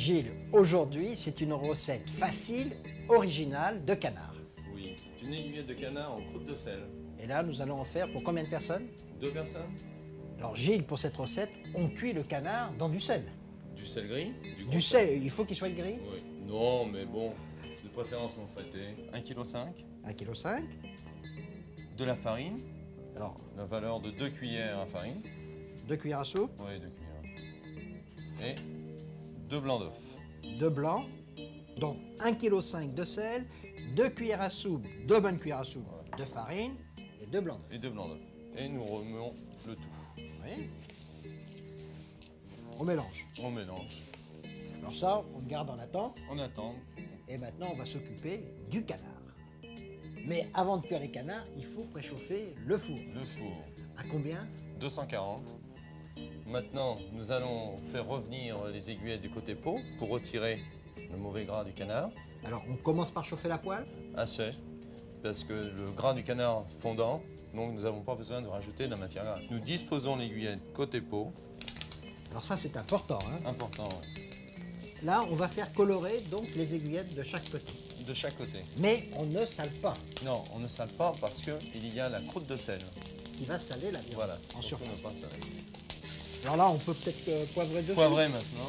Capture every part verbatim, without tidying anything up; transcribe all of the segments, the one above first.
Gilles, aujourd'hui, c'est une recette facile, originale de canard. Oui, c'est une aiguillette de canard en croûte de sel. Et là, nous allons en faire pour combien de personnes? Deux personnes. Alors Gilles, pour cette recette, on cuit le canard dans du sel. Du sel gris. Du, Du sel, il faut qu'il soit gris? Oui. Non, mais bon, de préférence non traité. un virgule cinq kilos. un virgule cinq kilos. De la farine. Alors, La valeur de deux cuillères à farine. deux cuillères à soupe. Oui, deux cuillères. Et deux blancs d'œufs. Deux blancs. Donc un virgule cinq kilos de sel, deux cuillères à soupe, deux bonnes cuillères à soupe Voilà. de farine et deux blancs d'œufs. Et deux blancs d'œufs. Et nous remuons le tout. Oui. On mélange. On mélange. Alors ça, on le garde en attente. On attend. Et maintenant, on va s'occuper du canard. Mais avant de cuire les canards, il faut préchauffer le four. Le four. À combien? deux cent quarante. Maintenant, nous allons faire revenir les aiguillettes du côté peau pour retirer le mauvais gras du canard. Alors, on commence par chauffer la poêle. À sec, parce que le gras du canard fondant, donc nous n'avons pas besoin de rajouter de la matière grasse. Nous disposons l'aiguillette côté peau. Alors ça, c'est important, hein. Important, oui. Là, on va faire colorer donc les aiguillettes de chaque côté. De chaque côté. Mais on ne sale pas, Non, on ne sale pas parce qu'il y a la croûte de sel. qui va saler la viande Voilà, en surtout surface. ne pas saler. Alors là, on peut peut-être euh, poivrer dessus. Poivrer maintenant.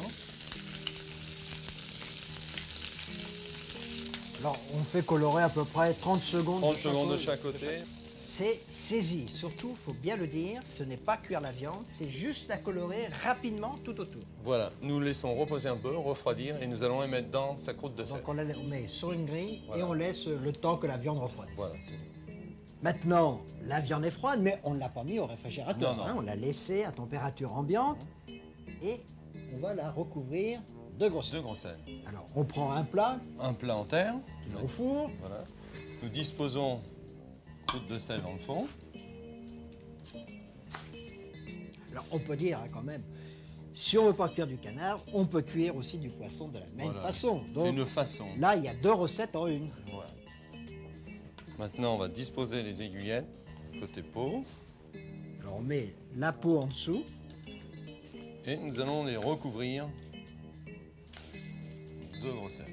Alors, on fait colorer à peu près trente secondes. trente de chaque secondes de côté. chaque côté. C'est saisi. Surtout, il faut bien le dire, ce n'est pas cuire la viande, c'est juste la colorer rapidement tout autour. Voilà, nous laissons reposer un peu, refroidir et nous allons les mettre dans sa croûte de sel. Donc on, la, on met sur une grille Voilà. et on laisse le temps que la viande refroidisse. Voilà, c'est Maintenant, la viande est froide, mais on ne l'a pas mis au réfrigérateur. Non, non. hein, on l'a laissée à température ambiante et on va la recouvrir de gros sel. deux gros sels. Alors, on prend un plat Un plat en terre. qui va au four. Voilà. Nous disposons croûte de sel dans le fond. Alors, on peut dire hein, quand même, si on ne veut pas cuire du canard, on peut cuire aussi du poisson de la même Voilà. façon. C'est Donc, une façon. là, il y a deux recettes en une. Voilà. Maintenant, on va disposer les aiguillettes côté peau Alors, on met la peau en dessous. et nous allons les recouvrir de gros sel.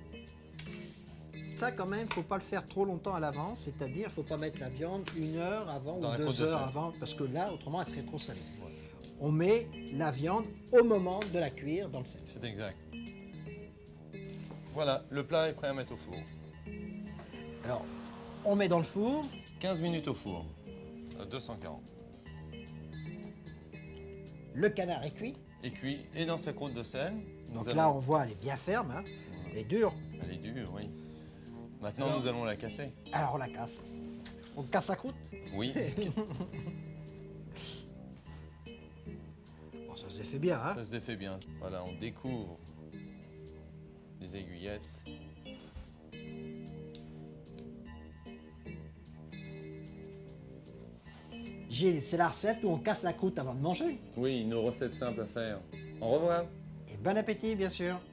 Ça, quand même, il ne faut pas le faire trop longtemps à l'avance, c'est-à-dire il ne faut pas mettre la viande une heure avant Dans ou la deux croûte de heures sel. avant, parce que là, autrement, elle serait trop salée. Voilà. On met la viande au moment de la cuire dans le sel. C'est exact. Voilà, le plat est prêt à mettre au four. Alors, on met dans le four. quinze minutes au four, à deux cent quarante. Le canard est cuit. Et cuit, et dans sa croûte de sel. nous Donc allons- là, on voit, elle est bien ferme, hein. Elle est dure. Elle est dure, oui. Maintenant, Alors- nous allons la casser. Alors, on la casse. On casse la croûte. Oui. Bon, ça se fait bien, hein. Ça se défait bien. Voilà, on découvre les aiguillettes. Gilles, c'est la recette où on casse la croûte avant de manger. Oui, une recette simple à faire. Au revoir. Et bon appétit, bien sûr.